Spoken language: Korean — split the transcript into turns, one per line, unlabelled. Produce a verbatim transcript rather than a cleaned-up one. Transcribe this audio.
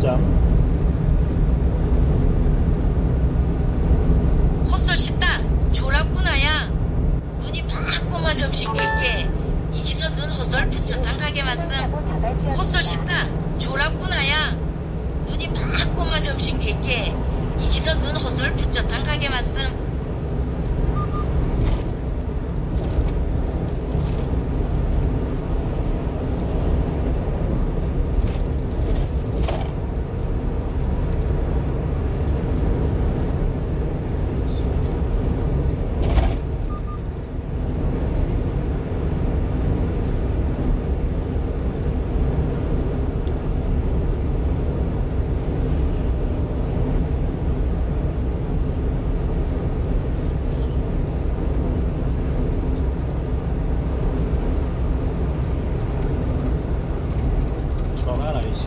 정거장.
헛설 씻다 졸았구나야. 눈이 막 꼬마 점심 객게 이기선 눈 헛설 붙였단 가게 왔음. 헛설 씻다 졸았구나야. 눈이 막 꼬마 점심 객게 이기선 눈 헛설 붙였단 가게 왔음.